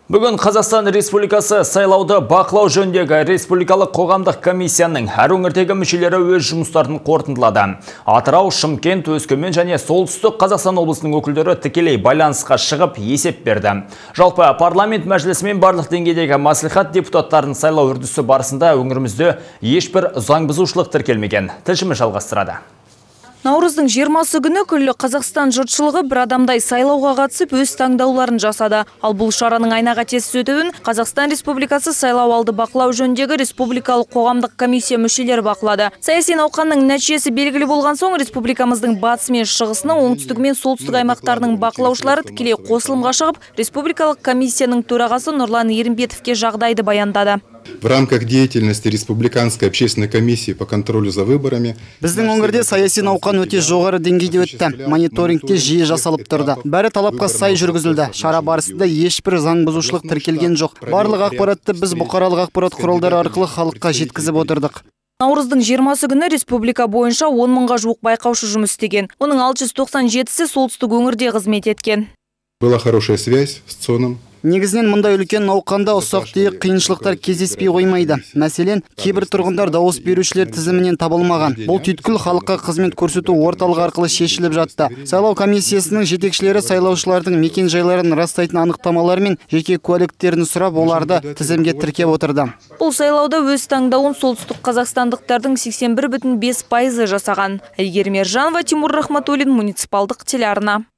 Бүгін Қазақстан Республикасы сайлауды бақылау жөніндегі Республикалық қоғамдық комиссияның әр өңірдегі мүшелері өз жұмыстарын қорытындылады. Атырау, Шымкент, Өскемен және Солтүстік Қазақстан облысының өкілдері тікелей байланысқа шығып есеп берді. Жалпы парламент мәжілісімен барлық деңгейдегі мәслихат депутаттарын сайлау үрдісі барысында өңірімізде ешбір заң бұзушылық тіркелмеген. Тілшіміз жалғастырады. Наурыздың 20-сы күні күллі Қазақстан жұртшылығы бір адамдай сайлауға қатысып өз таңдауларын жасады. Ал бұл шараның айна қатесіз өтуін Қазақстан Республикасы сайлау алды бақылау жөніндегі Республикалық қоғамдық комиссия мүшелері бақылады. Саяси науқанның нәтижесі белгілі болған соң республикамыздың батысы мен шығысының, оңтүстігі мен солтүстік аймақтарының бақылаушылары тікелей қосылымға шығып, Республикалық комиссияның төрағасы Нұрлан Ерімбетовке жағдайды баяндады. В рамках деятельности Республиканской общественной комиссии по контролю за выборами біздің өңірде саяси науқан өте жоғары деңгейде өтті. Мониторингте жиі жасалып тұрды. Бәрі талапқа сай жүргізілді. Шара барысында ешбір заң бұзушылық тіркелген жоқ. Барлық ақпаратты біз бұқаралық ақпарат құралдары арқылы халыққа жеткізіп отырдық. Наурыздың 20-сы күні республика бойынша 10 мыңға жуық байқаушы жұмыс істеген. Оның 697-сі солтүстік өңірде қызмет еткен. Была хорошая связь с ЦОНом. Негізінен мұндай үлкен науқанда ұсақ-түйек қиыншылықтар кездеспей қоймайды. Мәселен, кейбір тұрғындар дауыс берушілер тізімінен табылмаған. Бұл түйткіл халыққа қызмет көрсету орталығы арқылы шешіліп жатты. Сайлау комиссиясының жетекшілері сайлаушылардың мекен жайларын растайтын анықтамалар мен жеке куәліктерін сұрап, оларды тізімге тіркеп отырды. Бұл сайлауда өз таңдауын солтүстік қазақстандықтардың 81,5% жасаған. Әйгерім Ержанова, Тимур Рахматуллин, муниципалдық телеарна.